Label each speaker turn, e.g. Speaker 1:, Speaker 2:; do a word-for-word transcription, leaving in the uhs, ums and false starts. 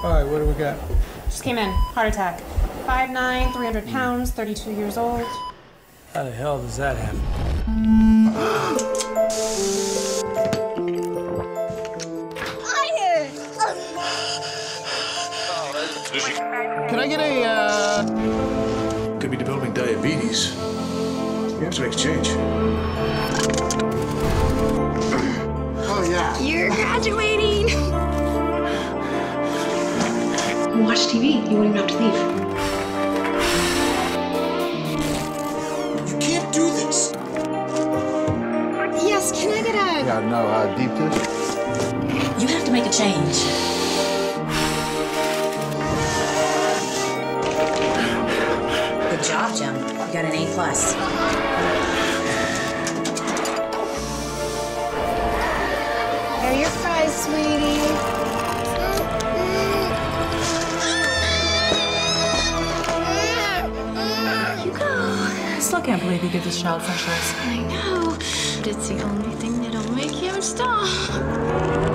Speaker 1: All right, what do we got?
Speaker 2: Just came in. Heart attack. five nine, three hundred pounds, thirty-two years old.
Speaker 1: How the hell does that happen?
Speaker 3: Can I get a, uh...
Speaker 4: Could be developing diabetes. You have to make a change.
Speaker 3: Oh, yeah.
Speaker 5: You're graduating! Watch T V. You won't even have to leave.
Speaker 4: You can't do this!
Speaker 5: Yes, can I get a...
Speaker 3: You gotta know how deep this is.
Speaker 6: You have to make a change. Good job, Jim. You got an A plus.
Speaker 5: Here are your fries, sweetie. You go.
Speaker 7: I still can't believe you give this child fresh eggs.
Speaker 5: I know, but it's the only thing that'll make him stop.